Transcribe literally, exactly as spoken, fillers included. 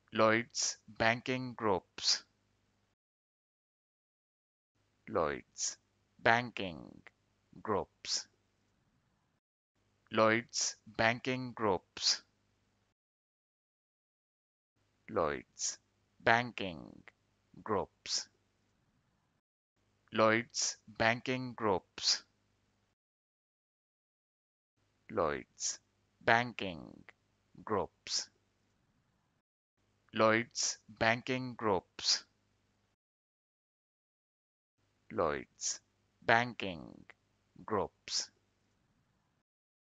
Lloyds Banking Groups. Lloyds Banking Groups. Lloyds Banking Groups. Lloyds Banking Groups. Lloyds Banking Groups. Lloyds Banking Groups. Lloyds Banking Groups. Lloyds Banking Groups.